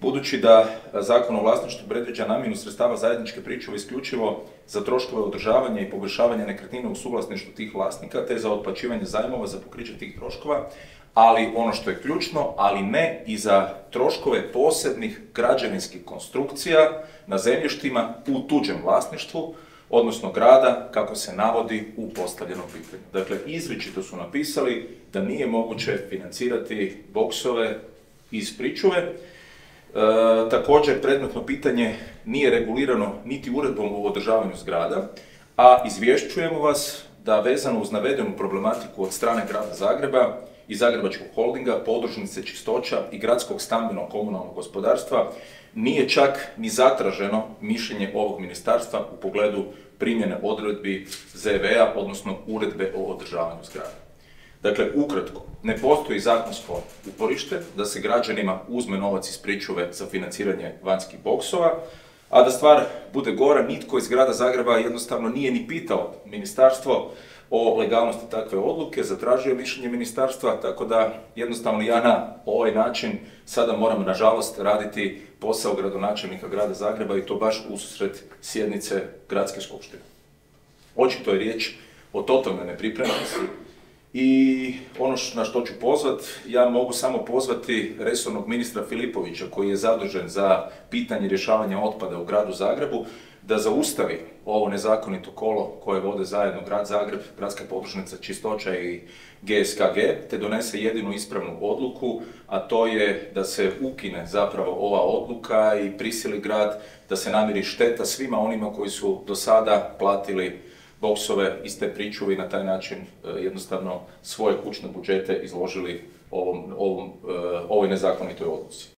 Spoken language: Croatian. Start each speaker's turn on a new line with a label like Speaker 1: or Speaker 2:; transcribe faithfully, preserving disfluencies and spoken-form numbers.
Speaker 1: Budući da Zakon o vlasništvu predviđa namjenu sredstava zajedničke pričuve isključivo za troškove održavanja i poboljšavanja nekretnine u suvlasništvu tih vlasnika, te za otplaćivanje zajmova za pokriće tih troškova, ali ono što je ključno, ali ne i za troškove posebnih građevinskih konstrukcija na zemljištima u tuđem vlasništvu, odnosno grada, kako se navodi u postavljenom pitanju. Dakle, izričito su napisali da nije moguće financirati boksove iz pričuve. E, također, predmetno pitanje nije regulirano niti uredbom o održavanju zgrada, a izvješćujemo vas da vezano uz navedenu problematiku od strane Grada Zagreba i Zagrebačkog holdinga, podružnice Čistoća i Gradskog stambenog komunalnog gospodarstva nije čak ni zatraženo mišljenje ovog ministarstva u pogledu primjene odredbi Z V A, odnosno uredbe o održavanju zgrada. Dakle, ukratko, ne postoji zakonsko uporište da se građanima uzme novac iz pričuve za financiranje vanjskih boksova, a da stvar bude gora, nitko iz Grada Zagreba jednostavno nije ni pitao ministarstvo o legalnosti takve odluke, zatražio mišljenje ministarstva, tako da jednostavno ja na ovaj način sada moram, nažalost, raditi posao gradonačelnika Grada Zagreba i to baš ususret sjednice Gradske skupštine. Očito je riječ o totalnoj nepripremljenosti i ono na što ću pozvat, ja mogu samo pozvati resornog ministra Filipovića, koji je zadužen za pitanje rješavanja otpada u Gradu Zagrebu, da zaustavi ovo nezakonito kolo koje vode zajedno Grad Zagreb, Gradska podružnica Čistoća i G S K G, te donese jedinu ispravnu odluku, a to je da se ukine zapravo ova odluka i prisili grad da se namiri šteta svima onima koji su do sada platili boksove iz te pričuve i na taj način jednostavno svoje kućne budžete izložili ovom, ovom, ovoj nezakonitoj odluci.